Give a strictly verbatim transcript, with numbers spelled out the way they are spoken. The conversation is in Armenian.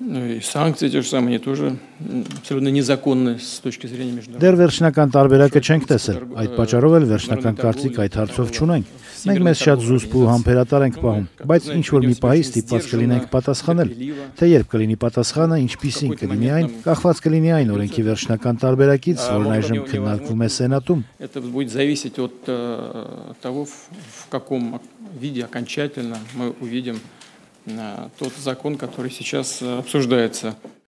Ну и санкции те же самые, они тоже м, абсолютно незаконны с точки зрения международного. Դեռ վերջնական տարբերակը չենք տեսել, այդ պատճառով էլ վերջնական կարծիք այդ հարցով չունենք։ Մենք մեզ շատ զուսպ ու համբերատար ենք պահում, բայց ինչ-որ մի պահի ստիպված կլինենք պատասխանել, թե երբ կլինի պատասխանը, ինչպիսին կլինի այն, կախված կլինի այն օրենքի վերջնական տարբերակից, որն այժմ քննարկվում է Սենատում։ Это будет зависеть от э, того, в, в каком виде окончательно мы увидим э, тот закон, который сейчас э, обсуждается.